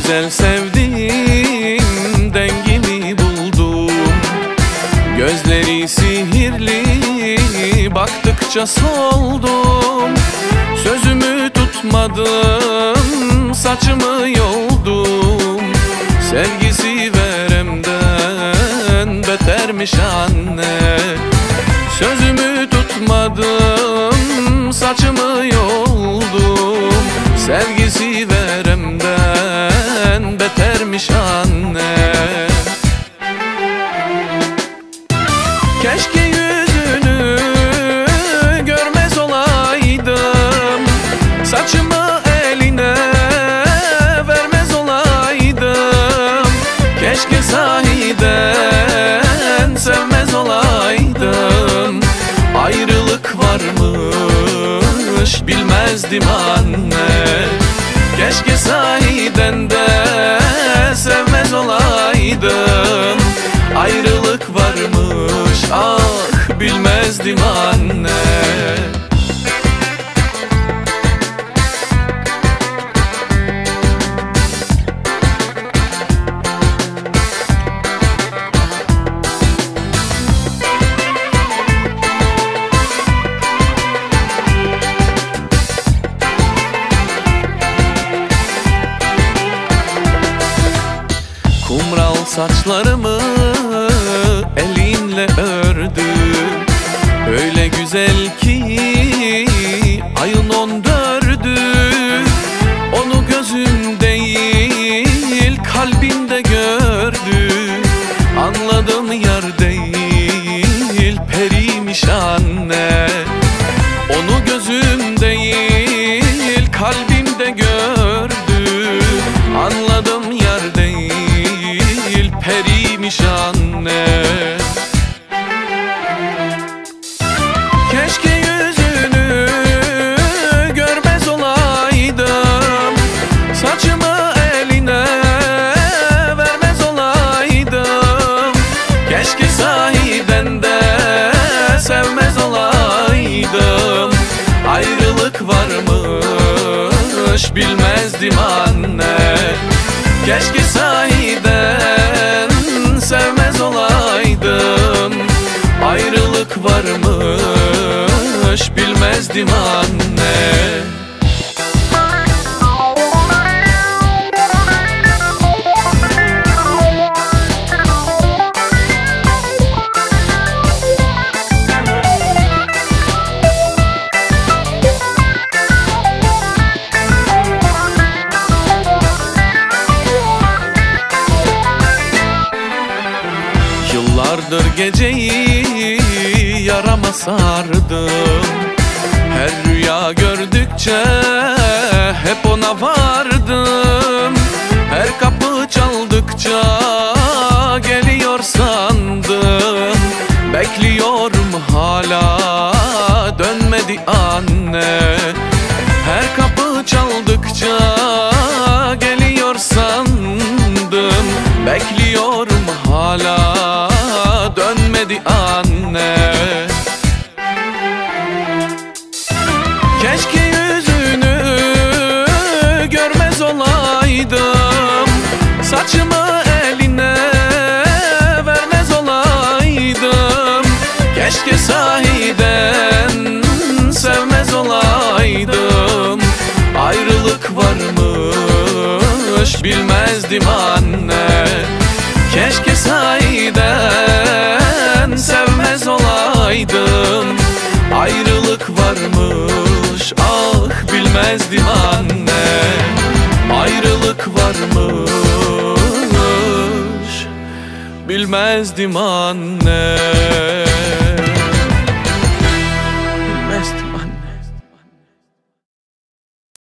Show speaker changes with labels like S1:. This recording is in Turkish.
S1: güzel sevdim, dengimi buldum. Gözleri sihirli, baktıkça soldum. Sözümü tutmadım, saçımı yoldum. Sevgisi veremden betermiş anne. Sözümü tutmadım, saçımı yoldum. Sevgisi veremden betermiş anne. Keşke yüzünü görmez olaydım, saçımı eline vermez olaydım. Keşke sahiden sevmez olaydım. Ayrılık varmış bilmezdim anne. Keşke sahiden de sevmez olaydım. Ayrılık varmış, ah bilmezdim anne. Kumral saçlarımı elinle ördü, öyle güzel ki ayın 14'ü. Onu gözüm değil kalbimde gördü. Anladım yar değil periymiş anne. Onu gözüm değil kalbimde gördü. Anladım yar değil periymiş anne. Keşke yüzünü görmez olaydım, saçımı eline vermez olaydım. Keşke sahiden de sevmez olaydım. Ayrılık varmış bilmezdim anne. Keşke sahiden sevmez olaydım. Ayrılık varmış bilmezdim anne. Yıllardır geceyi yarama sardım. Her rüya gördükçe hep ona vardım. Her kapı çaldıkça geliyor sandım. Bekliyorum hala dönmedi anne. Her kapı çaldıkça geliyor sandım. Bekliyorum hala dönmedi anne. Keşke yüzünü görmez olaydım, saçımı eline vermez olaydım. Keşke sahiden sevmez olaydım. Ayrılık varmış bilmezdim anne. Keşke sahiden sevmez olaydım. Ayrılık varmış, ah bilmezdim anne. Ayrılık varmış bilmezdim anne.